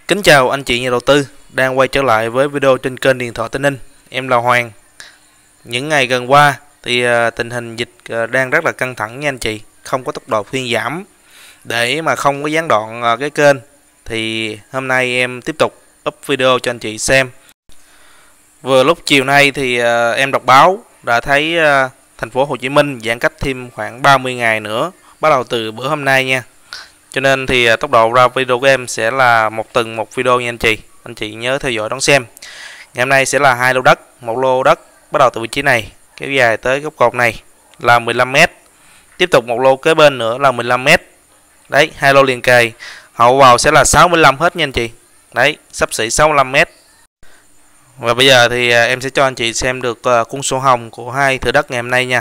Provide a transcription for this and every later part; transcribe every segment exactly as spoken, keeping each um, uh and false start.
Kính chào anh chị nhà đầu tư đang quay trở lại với video trên kênh Điện thoại Tây Ninh. Em là Hoàng. Những ngày gần qua thì uh, tình hình dịch uh, đang rất là căng thẳng nha anh chị, không có tốc độ phiên giảm. Để mà không có gián đoạn uh, cái kênh thì hôm nay em tiếp tục up video cho anh chị xem. Vừa lúc chiều nay thì uh, em đọc báo đã thấy uh, thành phố Hồ Chí Minh giãn cách thêm khoảng ba mươi ngày nữa, bắt đầu từ bữa hôm nay nha. Cho nên thì tốc độ ra video của em sẽ là một tuần một video nha anh chị. Anh chị nhớ theo dõi đón xem. Ngày hôm nay sẽ là hai lô đất, một lô đất bắt đầu từ vị trí này kéo dài tới góc cột này là mười lăm mét. Tiếp tục một lô kế bên nữa là mười lăm mét. Đấy, hai lô liền kề. Hậu vào sẽ là sáu mươi lăm hết nha anh chị. Đấy, xấp xỉ sáu mươi lăm mét. Và bây giờ thì em sẽ cho anh chị xem được cuốn sổ hồng của hai thửa đất ngày hôm nay nha.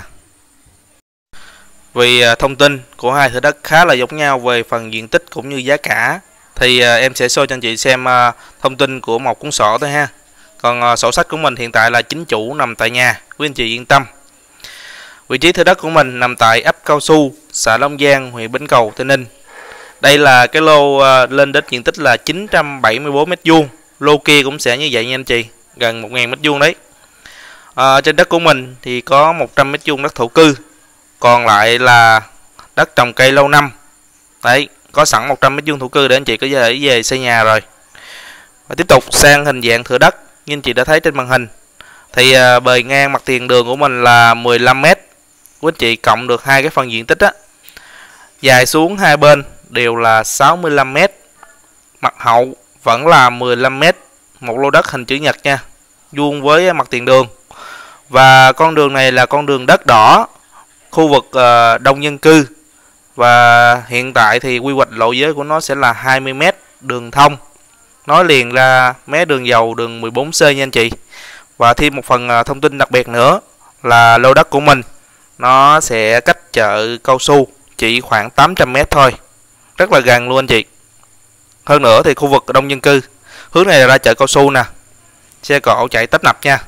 Vì thông tin của hai thửa đất khá là giống nhau về phần diện tích cũng như giá cả, thì em sẽ show cho anh chị xem thông tin của một cuốn sổ thôi ha. Còn sổ sách của mình hiện tại là chính chủ nằm tại nhà, quý anh chị yên tâm. Vị trí thửa đất của mình nằm tại ấp Cao Su, xã Long Giang, huyện Bến Cầu, Tây Ninh. Đây là cái lô lên đến diện tích là chín trăm bảy mươi tư mét vuông. Lô kia cũng sẽ như vậy nha anh chị, gần một nghìn mét vuông đấy. À, trên đất của mình thì có một trăm mét vuông đất thổ cư, còn lại là đất trồng cây lâu năm. Đấy, có sẵn một trăm mét vuông thổ cư để anh chị có thể về xây nhà rồi. Và tiếp tục sang hình dạng thửa đất như anh chị đã thấy trên màn hình. Thì à, bề ngang mặt tiền đường của mình là mười lăm mét. Quý anh chị cộng được hai cái phần diện tích á, dài xuống hai bên đều là sáu mươi lăm mét. Mặt hậu vẫn là mười lăm mét. Một lô đất hình chữ nhật nha, vuông với mặt tiền đường. Và con đường này là con đường đất đỏ, khu vực uh, đông dân cư. Và hiện tại thì quy hoạch lộ giới của nó sẽ là hai mươi mét đường thông nối liền ra mé đường dầu đường mười bốn C nha anh chị. Và thêm một phần uh, thông tin đặc biệt nữa là lô đất của mình nó sẽ cách chợ Cao Su chỉ khoảng tám trăm mét thôi, rất là gần luôn anh chị. Hơn nữa thì khu vực đông dân cư, hướng này là ra chợ Cao Su nè, xe cộ chạy tấp nập nha.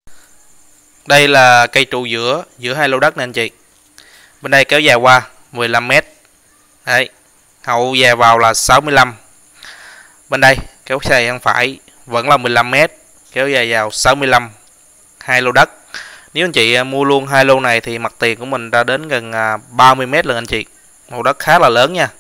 Đây là cây trụ giữa giữa hai lô đất nè anh chị. Bên đây kéo dài qua mười lăm mét. Đấy, hậu dài vào là sáu mươi lăm. Bên đây kéo dài sang phải vẫn là mười lăm mét, kéo dài vào sáu mươi lăm. Hai lô đất. Nếu anh chị mua luôn hai lô này thì mặt tiền của mình ra đến gần ba mươi mét lần anh chị. Một đất khá là lớn nha.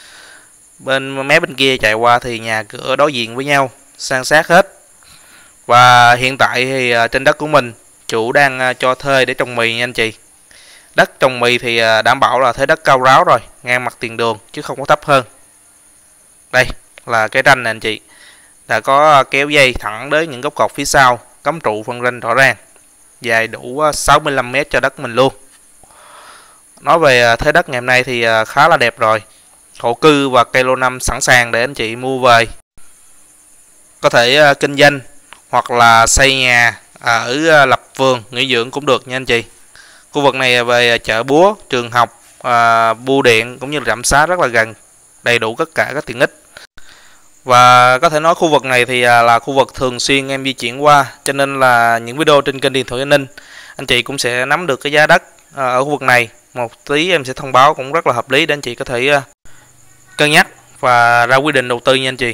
Bên mé bên kia chạy qua thì nhà cửa đối diện với nhau, san sát hết. Và hiện tại thì trên đất của mình chủ đang cho thuê để trồng mì nha anh chị. Đất trồng mì thì đảm bảo là thế đất cao ráo rồi, ngang mặt tiền đường chứ không có thấp hơn. Đây là cái ranh này anh chị, đã có kéo dây thẳng đến những gốc cột phía sau, cắm trụ phân ranh rõ ràng, dài đủ sáu mươi lăm mét cho đất mình luôn. Nói về thế đất ngày hôm nay thì khá là đẹp rồi, thổ cư và cây lô năm sẵn sàng để anh chị mua về có thể kinh doanh hoặc là xây nhà ở lập vườn nghỉ dưỡng cũng được nha anh chị. Khu vực này về chợ búa, trường học, à, bưu điện cũng như là trạm xá rất là gần, đầy đủ tất cả các tiện ích. Và có thể nói khu vực này thì là khu vực thường xuyên em di chuyển qua, cho nên là những video trên kênh Điện thoại Tây Ninh anh chị cũng sẽ nắm được cái giá đất ở khu vực này. Một tí em sẽ thông báo cũng rất là hợp lý để anh chị có thể cân nhắc và ra quyết định đầu tư nha anh chị.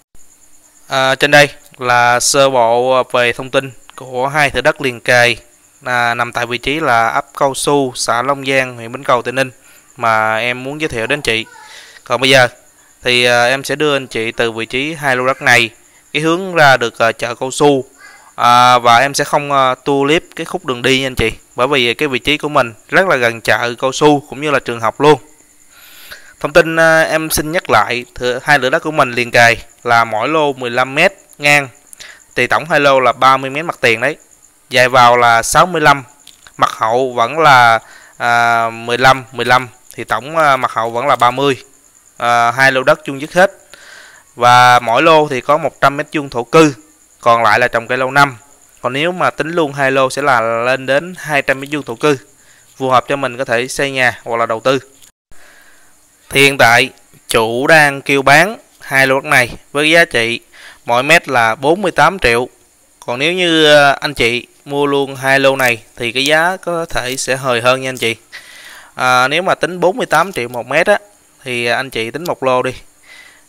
À, trên đây là sơ bộ về thông tin của hai thửa đất liền kề, à, nằm tại vị trí là ấp Cao Su, xã Long Giang, huyện Bến Cầu, Tây Ninh mà em muốn giới thiệu đến chị. Còn bây giờ thì à, em sẽ đưa anh chị từ vị trí hai lô đất này, cái hướng ra được à, chợ Cao Su, à, và em sẽ không à, tua clip cái khúc đường đi nha anh chị, bởi vì cái vị trí của mình rất là gần chợ Cao Su cũng như là trường học luôn. Thông tin à, em xin nhắc lại, thửa, hai lô đất của mình liền kề là mỗi lô mười lăm mét ngang, thì tổng hai lô là ba mươi mét mặt tiền đấy, dài vào là sáu mươi lăm, mặt hậu vẫn là à, mười lăm mười lăm, thì tổng à, mặt hậu vẫn là ba mươi. À, hai lô đất chung dứt hết. Và mỗi lô thì có một trăm mét vuông thổ cư, còn lại là trồng cây lâu năm. Còn nếu mà tính luôn hai lô sẽ là lên đến hai trăm mét vuông thổ cư, phù hợp cho mình có thể xây nhà hoặc là đầu tư. Thì hiện tại chủ đang kêu bán hai lô đất này với giá trị mỗi mét là bốn mươi tám triệu. Còn nếu như anh chị mua luôn hai lô này thì cái giá có thể sẽ hời hơn nha anh chị. À, nếu mà tính bốn mươi tám triệu một mét á, thì anh chị tính một lô đi,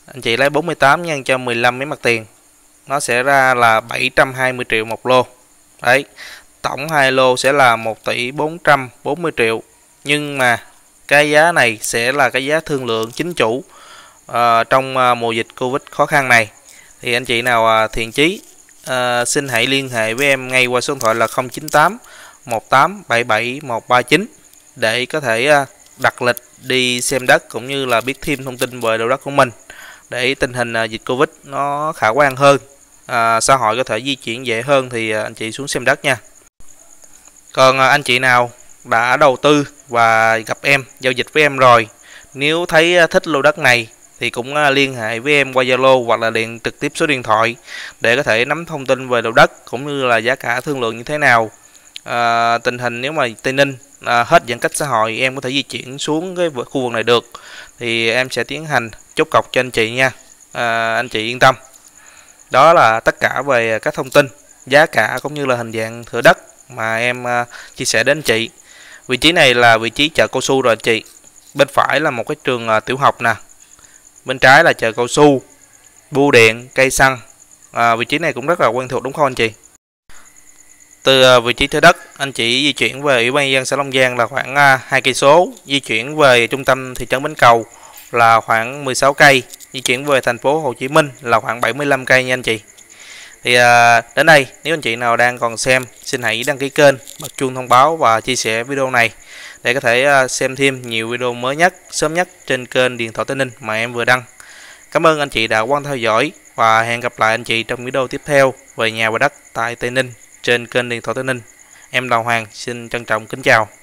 anh chị lấy bốn mươi tám nhân cho mười lăm mấy mặt tiền, nó sẽ ra là bảy trăm hai mươi triệu một lô. Đấy, tổng hai lô sẽ là một tỷ bốn trăm bốn mươi triệu. Nhưng mà cái giá này sẽ là cái giá thương lượng chính chủ uh, trong uh, mùa dịch Covid khó khăn này. Thì anh chị nào uh, thiện chí uh, xin hãy liên hệ với em ngay qua số điện thoại là không chín tám một tám bảy bảy một ba chín để có thể uh, đặt lịch đi xem đất cũng như là biết thêm thông tin về lô đất của mình, để tình hình uh, dịch Covid nó khả quan hơn, uh, xã hội có thể di chuyển dễ hơn thì uh, anh chị xuống xem đất nha. Còn uh, anh chị nào đã đầu tư và gặp em giao dịch với em rồi, nếu thấy thích lô đất này thì cũng liên hệ với em qua Zalo hoặc là điện trực tiếp số điện thoại để có thể nắm thông tin về lô đất cũng như là giá cả thương lượng như thế nào. À, tình hình nếu mà Tây Ninh à, hết giãn cách xã hội em có thể di chuyển xuống cái khu vực này được thì em sẽ tiến hành chốt cọc cho anh chị nha. À, anh chị yên tâm. Đó là tất cả về các thông tin giá cả cũng như là hình dạng thửa đất mà em à, chia sẻ đến anh chị. Vị trí này là vị trí chợ cao su rồi anh chị. Bên phải là một cái trường uh, tiểu học nè. Bên trái là chợ cao su, bưu điện, cây xăng. À, vị trí này cũng rất là quen thuộc đúng không anh chị? Từ uh, vị trí thuê đất, anh chị di chuyển về Ủy ban nhân dân xã Long Giang là khoảng uh, hai cây số, di chuyển về trung tâm thị trấn Bến Cầu là khoảng mười sáu cây, di chuyển về thành phố Hồ Chí Minh là khoảng bảy mươi lăm cây nha anh chị. Thì à, đến đây nếu anh chị nào đang còn xem, xin hãy đăng ký kênh, bật chuông thông báo và chia sẻ video này để có thể à, xem thêm nhiều video mới nhất, sớm nhất trên kênh Điện thoại Tây Ninh mà em vừa đăng. Cảm ơn anh chị đã quan theo dõi và hẹn gặp lại anh chị trong video tiếp theo về nhà và đất tại Tây Ninh trên kênh Điện thoại Tây Ninh. Em Đào Hoàng xin trân trọng kính chào.